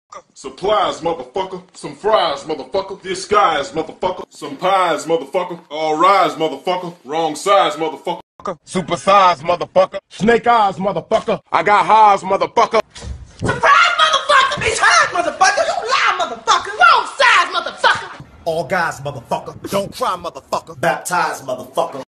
Supplies, motherfucker. Some fries, motherfucker. Disguise, motherfucker. Some pies, motherfucker. All rise, motherfucker. Wrong size, motherfucker. Super size, motherfucker. Snake eyes, motherfucker. I got highs, motherfucker. Surprise, motherfucker! It's hard, motherfucker! You lie, motherfucker! Wrong size, motherfucker! All guys, motherfucker. Don't cry, motherfucker. Baptized, motherfucker.